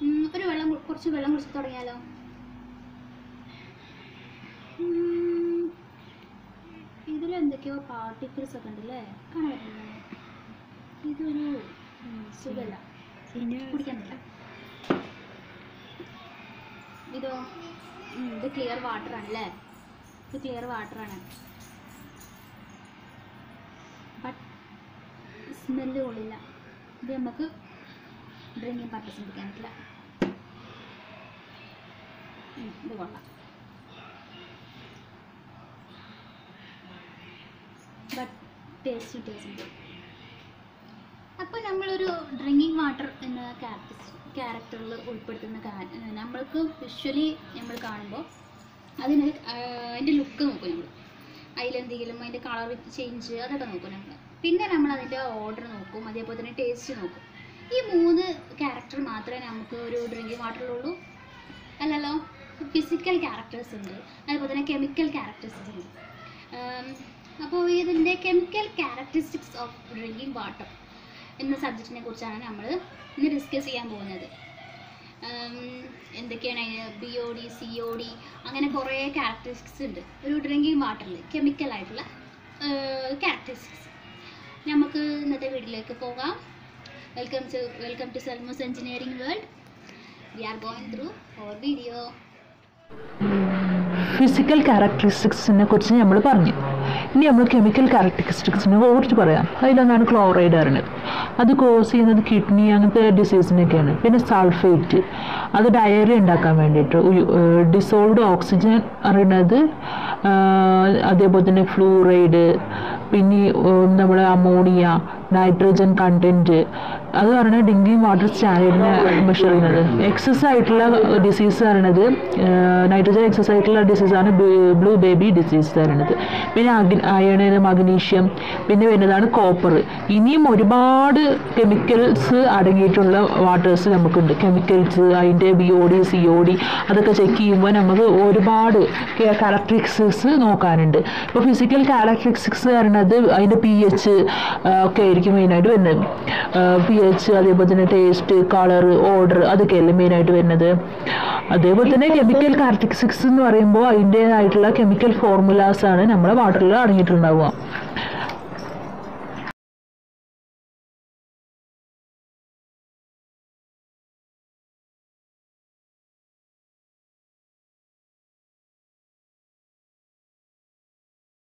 കുറച്ച് വെള്ളം കുടിച്ച് തുടങ്ങിയാലോ? ഇതിലെന്തൊക്കെയോ പാർട്ടിക്കിൾസ് ഒക്കെ ഉണ്ടല്ലേ, കാണാൻ പറ്റുന്നില്ലേ? ഇതൊരു സുഖമല്ല, കുടിക്കാൻ പറ്റില്ല. ഇതോ, ഇത് ക്ലിയർ വാട്ടർ ആണല്ലേ, ഇത് ക്ലിയർ വാട്ടറാണ്. ബട്ട് സ്മെല്ല് കൊള്ളില്ല. ഇത് നമുക്ക് ഡ്രിങ്കിങ് പർപ്പസ് എടുക്കാൻ പറ്റില്ല. ഇത് കൊള്ളാം, ബട്ട് ടേസ്റ്റ് ഉണ്ട്. അപ്പോൾ നമ്മളൊരു ഡ്രിങ്കിങ് വാട്ടർ എന്ന ക്യാരക്ടറിൽ ഉൾപ്പെടുത്തുന്ന നമ്മൾക്ക് വിഷ്വലി നമ്മൾ കാണുമ്പോൾ അതിൻ്റെ ലുക്ക് നോക്കും നമ്മൾ, അതിലെന്തെങ്കിലും അതിൻ്റെ കളർ ചേഞ്ച് അതൊക്കെ നോക്കും നമ്മൾ. പിന്നെ നമ്മൾ അതിൻ്റെ ഓർഡർ നോക്കും, അതേപോലെ തന്നെ ടേസ്റ്റ് നോക്കും. ഈ 3 ക്യാരക്ടർ മാത്രമേ നമുക്ക് ഒരു ഡ്രിങ്കിങ് വാട്ടറിലുള്ളൂ അല്ലല്ലോ. ഫിസിക്കൽ ക്യാരക്ടേഴ്സ് ഉണ്ട്, അതുപോലെ തന്നെ കെമിക്കൽ ക്യാരക്ടേഴ്സ് ഉണ്ട്. അപ്പോൾ ഇതിൻ്റെ chemical characteristics of drinking water എന്ന സബ്ജക്റ്റിനെ കുറിച്ചാണ് നമ്മൾ ഇന്ന് ഡിസ്കസ് ചെയ്യാൻ പോകുന്നത്. എന്തൊക്കെയാണ് BOD, COD അങ്ങനെ കുറേ ക്യാരക്ടറിസ്റ്റിക്സ് ഉണ്ട് ഒരു ഡ്രിങ്കിങ് വാട്ടറിൽ, കെമിക്കലായിട്ടുള്ള ക്യാരക്ടറിസ്റ്റിക്സ്. നമുക്ക് ഇന്നത്തെ വീഡിയോയിലേക്ക് പോകാം. Welcome to Selmo's engineering world. We are going through our video. Physical ക്യാരക്ടറിസ്റ്റിക്സിനെ കുറിച്ച് നമ്മൾ പറഞ്ഞു. ഇനി നമ്മൾ കെമിക്കൽ ക്യാരക്ടറിസ്റ്റിക്സിനെ കുറിച്ച് പറയാം. അതിലൊന്നാണ് ക്ലോറൈഡ് പറയുന്നത്. അത് കോസ് ചെയ്യുന്നത് കിഡ്നി അങ്ങനത്തെ ഡിസീസിനൊക്കെയാണ്. പിന്നെ സൾഫേറ്റ്, അത് ഡയറി ഉണ്ടാക്കാൻ വേണ്ടിയിട്ട്. ഡിസോൾവ്ഡ് ഓക്സിജൻ അറിയുന്നത്, അതേപോലെ തന്നെ ഫ്ലൂറൈഡ്, പിന്നെ നമ്മുടെ അമോണിയ, നൈട്രജൻ കണ്ടൻറ്റ്, അത് പറയുന്നത് ഡ്രിങ്കിങ് വാട്ടർ സ്റ്റാൻഡേർഡിനെ മെഷർ ചെയ്യുന്നത്. എക്സസ് ആയിട്ടുള്ള ഡിസീസ് പറയുന്നത് നൈട്രജൻ എക്സസ് ആയിട്ടുള്ള ഡിസീസാണ് ബ്ലൂ ബേബി ഡിസീസ് പറയുന്നത്. പിന്നെ അയൺ, മഗ്നീഷ്യം, പിന്നെ വരുന്നതാണ് കോപ്പർ. ഇനിയും ഒരുപാട് കെമിക്കൽസ് അടങ്ങിയിട്ടുള്ള വാട്ടേഴ്സ് നമുക്കുണ്ട്. കെമിക്കൽസ് അതിൻ്റെ BOD, COD അതൊക്കെ ചെക്ക് ചെയ്യുമ്പോൾ നമുക്ക് ഒരുപാട് ക്യാരക്ടറിസ്റ്റിക്സ് നോക്കാനുണ്ട്. ഇപ്പോൾ ഫിസിക്കൽ ക്യാരക്ടറിസ്റ്റിക്സ് പറയുന്നത് അതിൻ്റെ pH ഒക്കെ ആയിരിക്കും മെയിനായിട്ട് വരുന്നത്. pH, അതേപോലെ തന്നെ ടേസ്റ്റ്, കളർ, ഓർഡർ അതൊക്കെയല്ലേ മെയിനായിട്ട് വരുന്നത്. അതേപോലെ തന്നെ കെമിക്കൽ ക്യാരക്ടറിസ്റ്റിക്സ് എന്ന് പറയുമ്പോൾ അതിൻ്റേതായിട്ടുള്ള കെമിക്കൽ ഫോർമുലാസ് ആണ് നമ്മുടെ വാട്ടറിൽ അടങ്ങിയിട്ടുണ്ടാവുക.